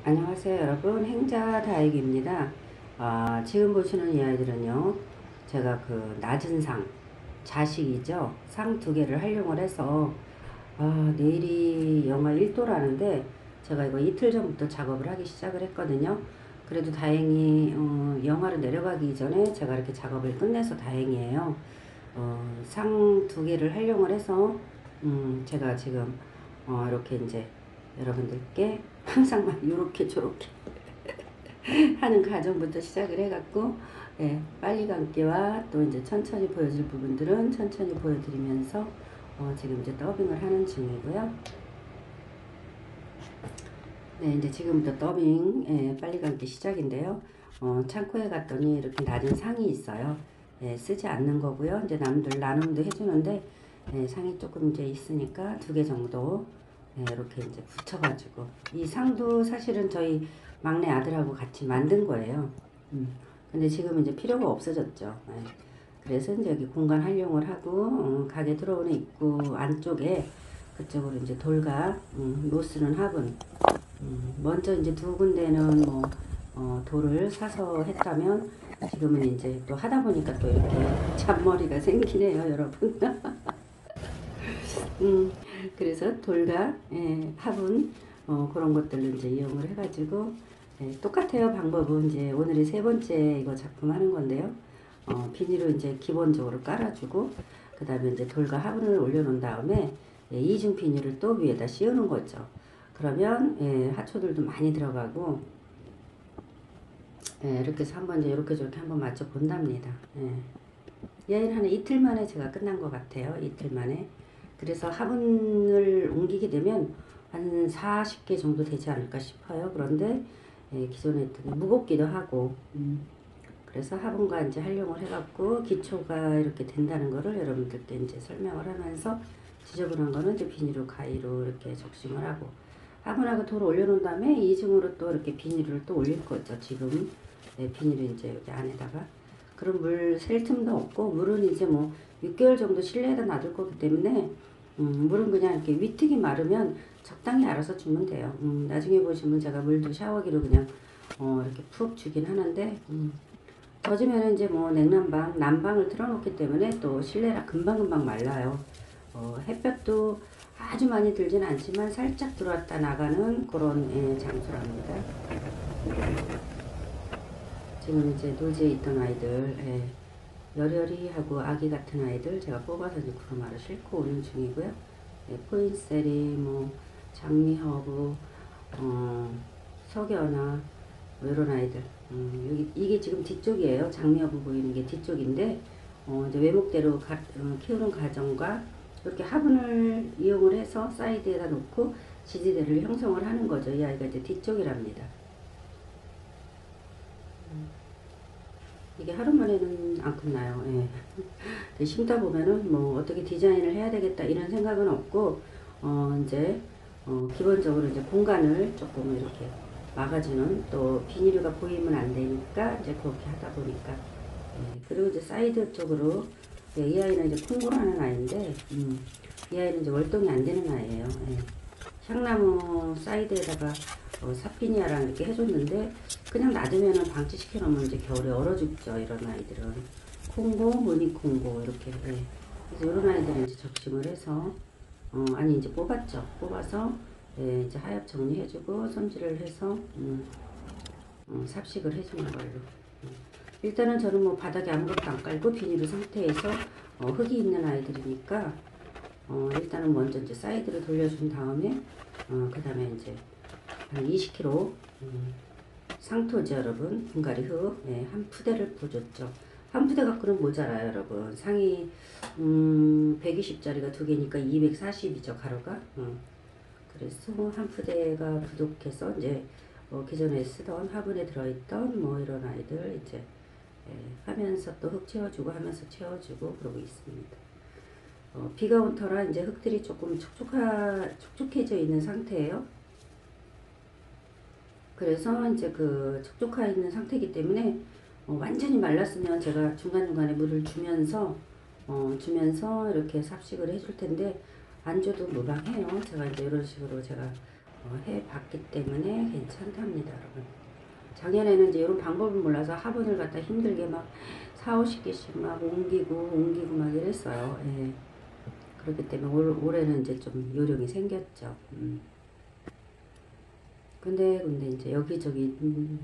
안녕하세요 여러분, 행자 다육입니다. 지금 보시는 이 아이들은요, 제가 그 낮은 상 자식이죠, 상 두 개를 활용을 해서 내일이 영하 1도라는데 제가 이거 이틀 전부터 작업을 하기 시작을 했거든요. 그래도 다행히 영하로 내려가기 전에 제가 이렇게 작업을 끝내서 다행이에요. 상 두 개를 활용을 해서 제가 지금 이렇게 이제 여러분들께 항상 막 요렇게 저렇게 하는 과정부터 시작을 해갖고, 예, 빨리 감기와 또 이제 천천히 보여줄 부분들은 천천히 보여드리면서 지금 이제 더빙을 하는 중이고요. 네, 이제 지금부터 더빙, 예, 빨리 감기 시작인데요. 창고에 갔더니 이렇게 낮은 상이 있어요. 예, 쓰지 않는 거고요. 이제 남들 나눔도 해주는데, 예, 상이 조금 이제 있으니까 두 개 정도, 예, 이렇게 이제 붙여가지고, 이 상도 사실은 저희 막내 아들하고 같이 만든 거예요. 근데 지금 이제 필요가 없어졌죠. 예. 그래서 이제 여기 공간 활용을 하고, 가게 들어오는 입구 안쪽에 그쪽으로 이제 돌과 노스는 화분, 먼저 이제 두 군데는 뭐 돌을 사서 했다면, 지금은 이제 또 하다 보니까 또 이렇게 잔머리가 생기네요 여러분. 그래서 돌과, 예, 화분, 그런 것들을 이제 이용을 해가지고, 예, 똑같아요. 방법은 이제 오늘이 세 번째 이거 작품 하는 건데요. 비닐을 이제 기본적으로 깔아주고, 그 다음에 이제 돌과 화분을 올려놓은 다음에, 예, 이중 비닐을 또 위에다 씌우는 거죠. 그러면, 예, 하초들도 많이 들어가고, 예, 이렇게 해서 한번 이제 이렇게 저렇게 한번 맞춰 본답니다. 예. 이 아이는 한 이틀 만에 제가 끝난 것 같아요. 이틀 만에. 그래서 화분을 옮기게 되면 한 40개 정도 되지 않을까 싶어요. 그런데, 예, 기존에 있던 무겁기도 하고, 그래서 화분과 이제 활용을 해갖고 기초가 이렇게 된다는 거를 여러분들께 이제 설명을 하면서, 지저분한 거는 이제 비닐로 가위로 이렇게 적심을 하고, 화분하고 돌을 올려놓은 다음에 이중으로 또 이렇게 비닐을 또 올릴 거죠. 지금, 네, 비닐을 이제 여기 안에다가, 그럼 물 셀 틈도 없고, 물은 이제 뭐 6개월 정도 실내에다 놔둘 거기 때문에, 물은 그냥 이렇게 위특이 마르면 적당히 알아서 주면 돼요. 나중에 보시면 제가 물도 샤워기로 그냥 이렇게 푹 주긴 하는데, 젖으면 이제 뭐 냉난방, 난방을 틀어놓기 때문에 또 실내라 금방금방 말라요. 햇볕도 아주 많이 들진 않지만 살짝 들어왔다 나가는 그런, 예, 장소랍니다. 지금 이제 노지에 있던 아이들, 예, 여리여리하고 아기 같은 아이들 제가 뽑아서 이제 구루마로 싣고 오는 중이고요. 예, 포인세리, 뭐 장미허브, 석연아, 뭐 이런 아이들. 여기 이게 지금 뒤쪽이에요. 장미허브 보이는 게 뒤쪽인데, 이제 외목대로 키우는 과정과 이렇게 화분을 이용을 해서 사이드에다 놓고 지지대를 형성을 하는 거죠. 이 아이가 이제 뒤쪽이랍니다. 이게 하루 만에는 안 끝나요. 예. 심다 보면은 뭐 어떻게 디자인을 해야 되겠다 이런 생각은 없고, 이제 기본적으로 이제 공간을 조금 이렇게 막아주는, 또 비닐가 보이면 안 되니까 이제 그렇게 하다 보니까, 예. 그리고 이제 사이드 쪽으로, 예, 이 아이는 이제 콩고를 하는 아이인데, 이 아이는 이제 월동이 안 되는 아이예요. 예. 향나무 사이드에다가 사피니아랑 이렇게 해줬는데, 그냥 놔두면은 방치시켜 놓으면 이제 겨울에 얼어 죽죠. 이런 아이들은 콩고, 무늬 콩고 이렇게. 예. 그래서 이런 아이들은 이제 적심을 해서, 아니 이제 뽑았죠. 뽑아서, 예, 이제 하엽 정리해주고 손질을 해서 삽식을 해주는 걸로. 일단은 저는 뭐 바닥에 아무것도 안 깔고 비닐 상태에서, 흙이 있는 아이들이니까, 일단은 먼저 이제 사이드로 돌려준 다음에, 그 다음에 이제 한 20kg 상토죠 여러분. 분갈이 흙, 네, 한 푸대를 부어줬죠. 한 푸대 갖고는 모자라요 여러분. 상이 120짜리가 두 개니까 240이죠 가로가. 그래서 한 푸대가 부족해서 이제 기존에 쓰던 화분에 들어있던 뭐 이런 아이들 이제, 예, 하면서 또 흙 채워주고 하면서 채워주고 그러고 있습니다. 비가 온 터라 이제 흙들이 조금 촉촉해져 있는 상태예요. 그래서 이제 그 촉촉해 있는 상태이기 때문에, 완전히 말랐으면 제가 중간중간에 물을 주면서 이렇게 삽식을 해줄 텐데, 안 줘도 무방해요. 제가 이제 이런 식으로 제가 해봤기 때문에 괜찮답니다, 여러분. 작년에는 이제 이런 방법을 몰라서 화분을 갖다 힘들게 막 4, 50개씩 막 옮기고 막 이랬어요. 예. 그렇기 때문에 올해는 이제 좀 요령이 생겼죠. 근데 이제 여기저기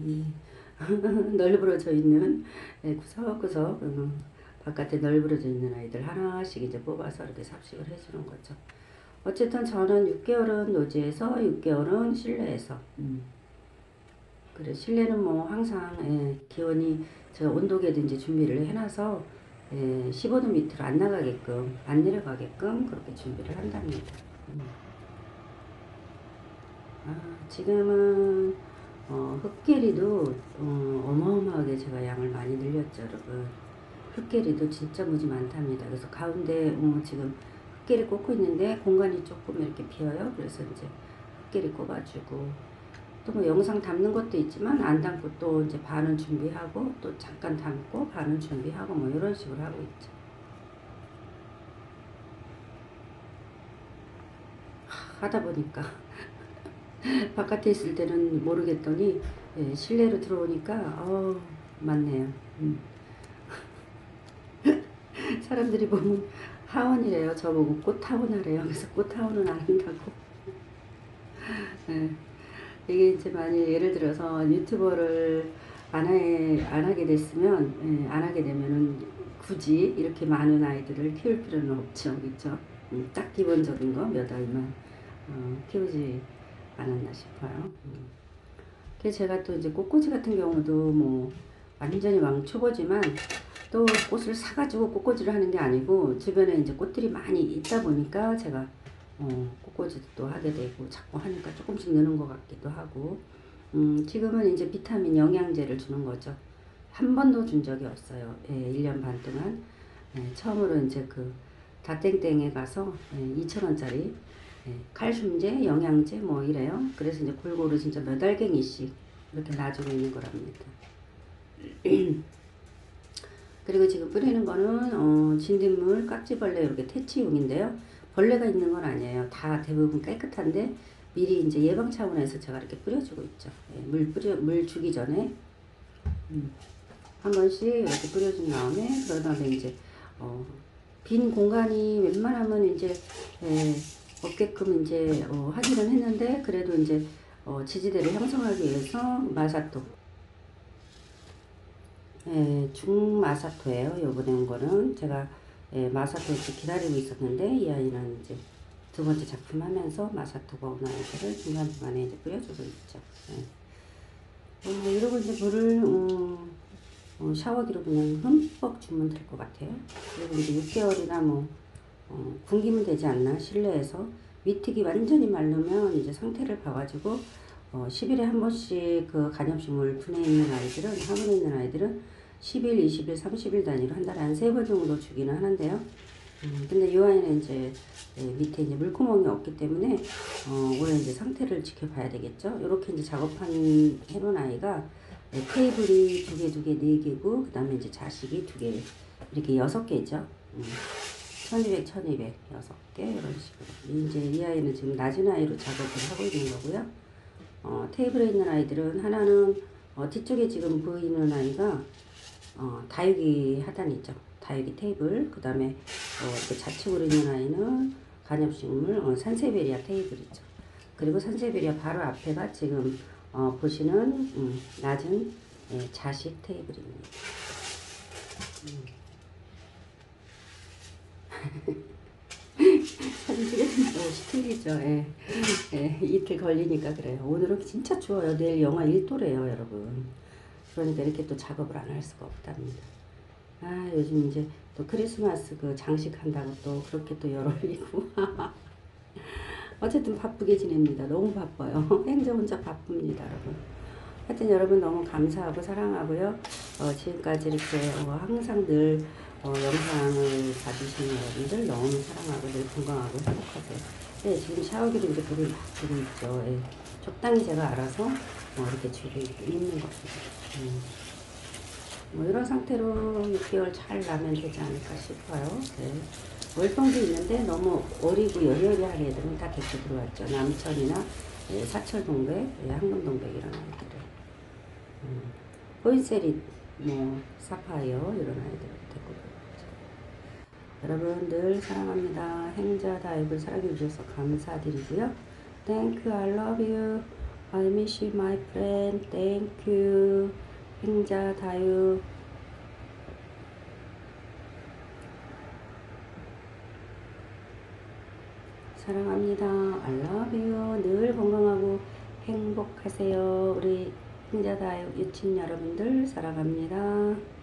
널브러져 있는, 예, 구석구석 바깥에 널브러져 있는 아이들 하나씩 이제 뽑아서 이렇게 삽식을 해주는 거죠. 어쨌든 저는 6개월은 노지에서 6개월은 실내에서. 그래, 실내는 뭐 항상, 예, 기온이 저 온도계든지 준비를 해놔서, 예, 15도 밑으로 안 나가게끔, 안 내려가게끔 그렇게 준비를 한답니다. 지금은 흙계리도 어마어마하게 제가 양을 많이 늘렸죠, 여러분. 흙계리도 진짜 무지 많답니다. 그래서 가운데 지금 흙계리 꽂고 있는데 공간이 조금 이렇게 비어요. 그래서 이제 흙계리 꼽아주고, 또 뭐 영상 담는 것도 있지만 안 담고 또 이제 반은 준비하고 또 잠깐 담고 반은 준비하고 뭐 이런 식으로 하고 있죠. 하다 보니까 바깥에 있을 때는 모르겠더니, 예, 실내로 들어오니까 맞네요. 사람들이 보면 하원이래요. 저보고 꽃하원 하래요. 그래서 꽃하원은 안 한다고. 예. 이게 이제 만약 예를 들어서 유튜버를 안 하게 됐으면, 예, 안 하게 되면은 굳이 이렇게 많은 아이들을 키울 필요는 없죠. 그렇죠? 딱 기본적인 거 몇 아이만 키우지 않았나 싶어요. 그래서 제가 또 이제 꽃꽂이 같은 경우도 뭐 완전히 왕초보지만 또 꽃을 사가지고 꽃꽂이를 하는 게 아니고 주변에 이제 꽃들이 많이 있다 보니까 제가 꽃꽂이도 또 하게 되고 자꾸 하니까 조금씩 느는 것 같기도 하고, 지금은 이제 비타민 영양제를 주는 거죠. 한 번도 준 적이 없어요. 예, 1년 반 동안. 예, 처음으로 이제 그 다땡땡에 가서 2,000원짜리 칼슘제, 영양제 뭐 이래요. 그래서 이제 골고루 진짜 몇 알갱이씩 이렇게 놔주고 있는 거랍니다. 그리고 지금 뿌리는 거는 진딧물, 깍지벌레 이렇게 퇴치용인데요. 벌레가 있는 건 아니에요. 다 대부분 깨끗한데 미리 이제 예방 차원에서 제가 이렇게 뿌려주고 있죠. 예, 물 주기 전에 한 번씩 이렇게 뿌려준 다음에, 그런 다음에 이제 빈 공간이 웬만하면 이제 없게끔 이제 하기는 했는데, 그래도 이제 지지대를 형성하기 위해서 마사토, 중마사토예요. 요번에 온 거는 제가 마사토 기다리고 있었는데, 이 아이는 이제 두 번째 작품 하면서 마사토가 온 아이들을 중간중간에 이제 뿌려주고 있죠. 이러고 이제 물을 샤워기로 그냥 흠뻑 주면 될 것 같아요. 그리고 이제 6개월이나 뭐 굶기면 되지 않나. 실내에서 미특이 완전히 마르면 이제 상태를 봐가지고 10일에 한 번씩 그 간엽식물 분해 있는 아이들은, 화분에 있는 아이들은 10일, 20일, 30일 단위로 한 달에 한 3번 정도 주기는 하는데요. 근데 이 아이는 이제 밑에 이제 물구멍이 없기 때문에 올해 이제 상태를 지켜봐야 되겠죠. 이렇게 이제 작업한 해놓은 아이가 테이블이 2개, 4개고, 그 다음에 이제 자식이 2개, 이렇게 6개죠. 1200, 1200, 6개, 이런 식으로. 이제 이 아이는 지금 낮은 아이로 작업을 하고 있는 거고요. 테이블에 있는 아이들은 하나는 뒤쪽에 지금 보이는 아이가 다육이 하단이죠. 다육이 테이블. 그 다음에 이렇게 좌측으로 있는 아이는 간엽식물 산세베리아 테이블이죠. 그리고 산세베리아 바로 앞에가 지금 보시는 낮은 자식 테이블입니다. 사진 찍으니까 옷이 틀리죠. 이틀 걸리니까 그래요. 오늘은 진짜 추워요. 내일 영하 1도래요, 여러분. 그러니까 이렇게 또 작업을 안 할 수가 없답니다. 요즘 이제 또 크리스마스 그 장식한다고 또 그렇게 또 열 올리고. 어쨌든 바쁘게 지냅니다. 너무 바빠요. 행정 혼자 바쁩니다, 여러분. 하여튼 여러분 너무 감사하고 사랑하고요. 지금까지 이렇게 항상 늘 영상을 봐주시는 여러분들 너무 사랑하고 늘 건강하고 행복하세요. 네, 지금 샤워기로 이제 불을 막 주고 있죠. 적당히 제가 알아서 이렇게 줄을 있는 겁니다. 뭐 이런 상태로 6개월 잘 나면 되지 않을까 싶어요. 네. 월동도 있는데 너무 어리고 여리여리한 애들은 다 데리고 들어왔죠. 남천이나 예, 사철동백, 예, 황금동백 이런 아이들을. 포인세리, 뭐 사파이어 이런 아이들 데리고 있죠. 여러분 늘 사랑합니다. 행자 다육을 사랑해 주셔서 감사드리고요. Thank you, I love you. I miss you, my friend. Thank you. 행자 다육. 사랑합니다. I love you. 늘 건강하고 행복하세요. 우리 행자 다육 유친 여러분들 사랑합니다.